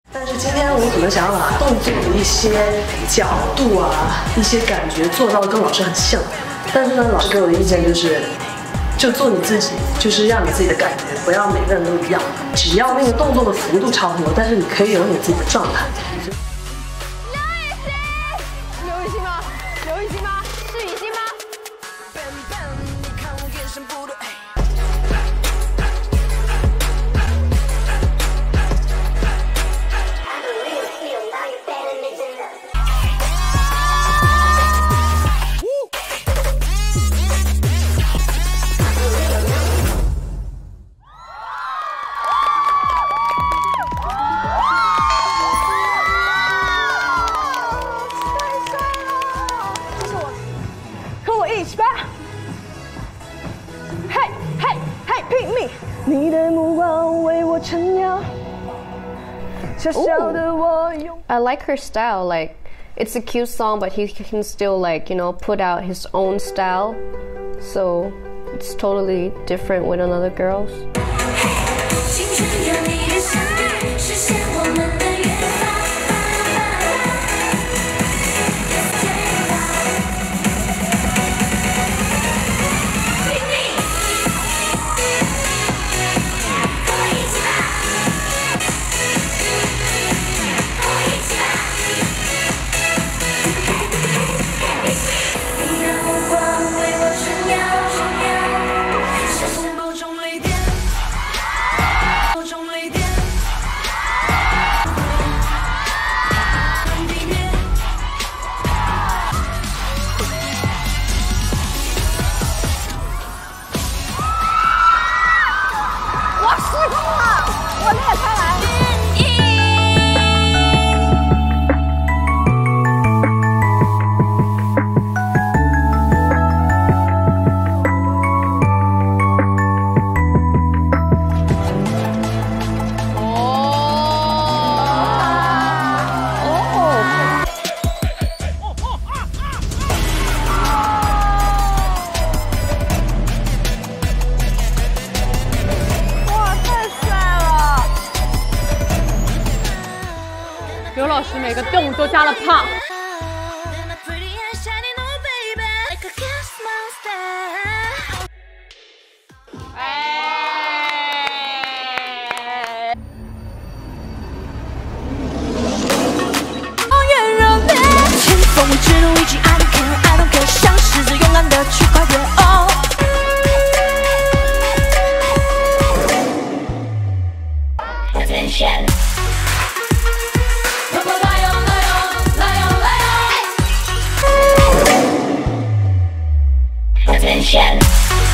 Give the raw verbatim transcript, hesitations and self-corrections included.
但是今天我可能想要把动作的一些角度啊、一些感觉做到跟老师很像，但是呢，老师给我的意见就是，就做你自己，就是让你自己的感觉，不要每个人都一样，只要那个动作的幅度差不多，但是你可以有你自己的状态。 刘雨欣吗？刘雨欣吗？是雨欣吗？ 一起吧！嘿，嘿，嘿，拼命！你的目光为我撑腰。小小的我用。I like her style. Like, it's a cute song, but he can still like you know put out his own style. So it's totally different with another girls.刘老师每个动作加了胖。哎。 越热烈，前锋之路已经 I don't care I don't care， 像狮子勇敢的去跨越。哦。Attention。 Attention.